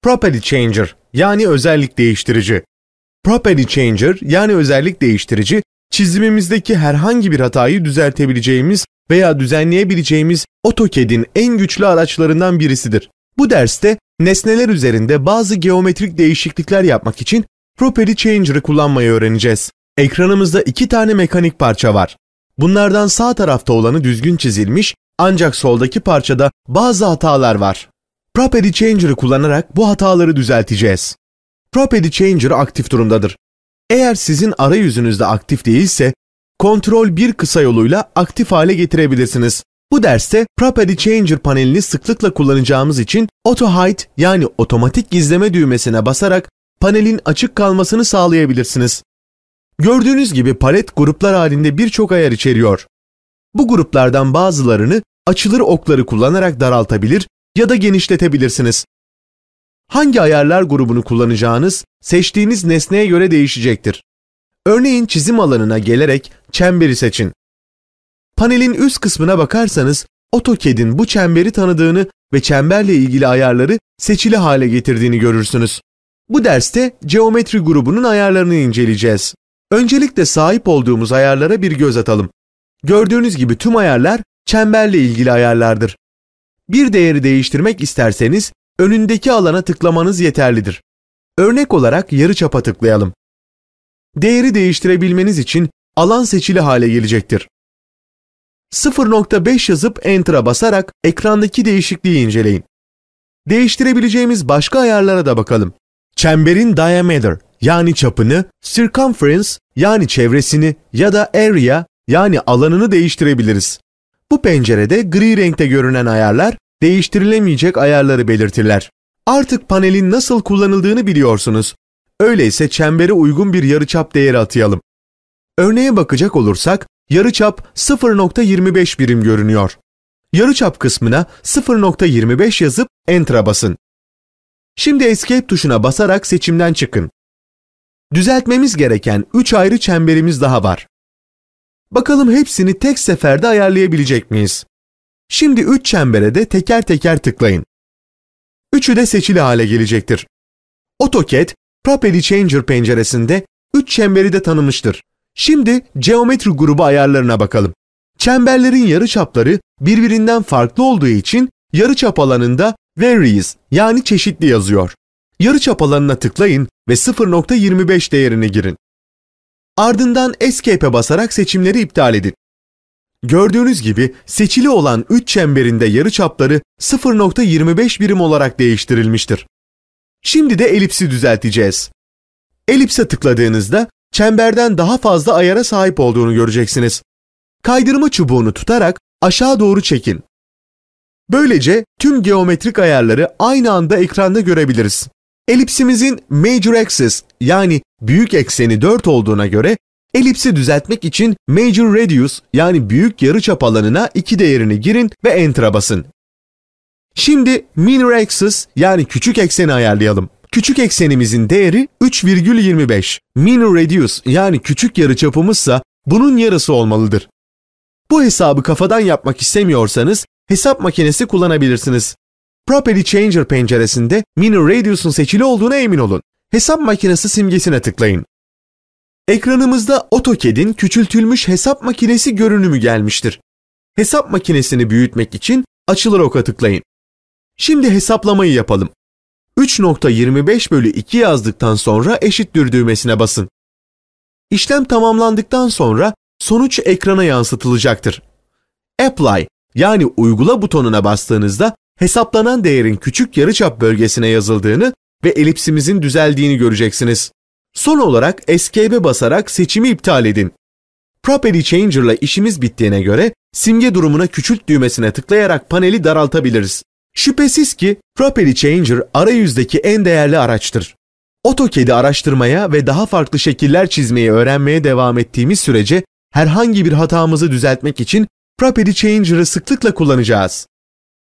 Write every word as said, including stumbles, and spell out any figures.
Property Changer yani özellik değiştirici. Property Changer yani özellik değiştirici, çizimimizdeki herhangi bir hatayı düzeltebileceğimiz veya düzenleyebileceğimiz AutoCAD'in en güçlü araçlarından birisidir. Bu derste nesneler üzerinde bazı geometrik değişiklikler yapmak için Property Changer'ı kullanmayı öğreneceğiz. Ekranımızda iki tane mekanik parça var. Bunlardan sağ tarafta olanı düzgün çizilmiş, ancak soldaki parçada bazı hatalar var. Property Changer'ı kullanarak bu hataları düzelteceğiz. Property Changer aktif durumdadır. Eğer sizin arayüzünüzde aktif değilse, kontrol bir kısa yoluyla aktif hale getirebilirsiniz. Bu derste Property Changer panelini sıklıkla kullanacağımız için Auto Hide yani otomatik gizleme düğmesine basarak panelin açık kalmasını sağlayabilirsiniz. Gördüğünüz gibi palet gruplar halinde birçok ayar içeriyor. Bu gruplardan bazılarını açılır okları kullanarak daraltabilir ya da genişletebilirsiniz. Hangi ayarlar grubunu kullanacağınız seçtiğiniz nesneye göre değişecektir. Örneğin çizim alanına gelerek çemberi seçin. Panelin üst kısmına bakarsanız AutoCAD'in bu çemberi tanıdığını ve çemberle ilgili ayarları seçili hale getirdiğini görürsünüz. Bu derste geometri grubunun ayarlarını inceleyeceğiz. Öncelikle sahip olduğumuz ayarlara bir göz atalım. Gördüğünüz gibi tüm ayarlar çemberle ilgili ayarlardır. Bir değeri değiştirmek isterseniz önündeki alana tıklamanız yeterlidir. Örnek olarak yarıçapa tıklayalım. Değeri değiştirebilmeniz için alan seçili hale gelecektir. sıfır nokta beş yazıp Enter'a basarak ekrandaki değişikliği inceleyin. Değiştirebileceğimiz başka ayarlara da bakalım. Çemberin diameter yani çapını, circumference yani çevresini ya da area yani alanını değiştirebiliriz. Bu pencerede gri renkte görünen ayarlar değiştirilemeyecek ayarları belirtirler. Artık panelin nasıl kullanıldığını biliyorsunuz. Öyleyse çembere uygun bir yarıçap değeri atayalım. Örneğe bakacak olursak yarıçap sıfır nokta yirmi beş birim görünüyor. Yarıçap kısmına sıfır nokta yirmi beş yazıp Enter'a basın. Şimdi Escape tuşuna basarak seçimden çıkın. Düzeltmemiz gereken üç ayrı çemberimiz daha var. Bakalım hepsini tek seferde ayarlayabilecek miyiz? Şimdi üç çembere de teker teker tıklayın. Üçü de seçili hale gelecektir. AutoCAD, Property Changer penceresinde üç çemberi de tanımıştır. Şimdi geometri grubu ayarlarına bakalım. Çemberlerin yarıçapları birbirinden farklı olduğu için yarıçap alanında varies yani çeşitli yazıyor. Yarıçap alanına tıklayın ve sıfır nokta yirmi beş değerini girin. Ardından Escape'e basarak seçimleri iptal edin. Gördüğünüz gibi seçili olan üç çemberinde yarıçapları sıfır nokta yirmi beş birim olarak değiştirilmiştir. Şimdi de elipsi düzelteceğiz. Elipse tıkladığınızda çemberden daha fazla ayara sahip olduğunu göreceksiniz. Kaydırma çubuğunu tutarak aşağı doğru çekin. Böylece tüm geometrik ayarları aynı anda ekranda görebiliriz. Elipsimizin major axis yani büyük ekseni dört olduğuna göre elipsi düzeltmek için major radius yani büyük yarıçap alanına iki değerini girin ve Enter'a basın. Şimdi minor axis yani küçük ekseni ayarlayalım. Küçük eksenimizin değeri üç virgül yirmi beş. Minor radius yani küçük yarıçapımızsa bunun yarısı olmalıdır. Bu hesabı kafadan yapmak istemiyorsanız hesap makinesi kullanabilirsiniz. Property Changer penceresinde minor radius'un seçili olduğuna emin olun. Hesap makinesi simgesine tıklayın. Ekranımızda AutoCAD'in küçültülmüş hesap makinesi görünümü gelmiştir. Hesap makinesini büyütmek için açılır oka tıklayın. Şimdi hesaplamayı yapalım. üç nokta yirmi beş bölü iki yazdıktan sonra eşittir düğmesine basın. İşlem tamamlandıktan sonra sonuç ekrana yansıtılacaktır. Apply yani uygula butonuna bastığınızda hesaplanan değerin küçük yarıçap bölgesine yazıldığını ve elipsimizin düzeldiğini göreceksiniz. Son olarak Escape'e basarak seçimi iptal edin. Property Changer ile işimiz bittiğine göre simge durumuna küçült düğmesine tıklayarak paneli daraltabiliriz. Şüphesiz ki Property Changer arayüzdeki en değerli araçtır. AutoCAD'i araştırmaya ve daha farklı şekiller çizmeyi öğrenmeye devam ettiğimiz sürece herhangi bir hatamızı düzeltmek için Property Changer'ı sıklıkla kullanacağız.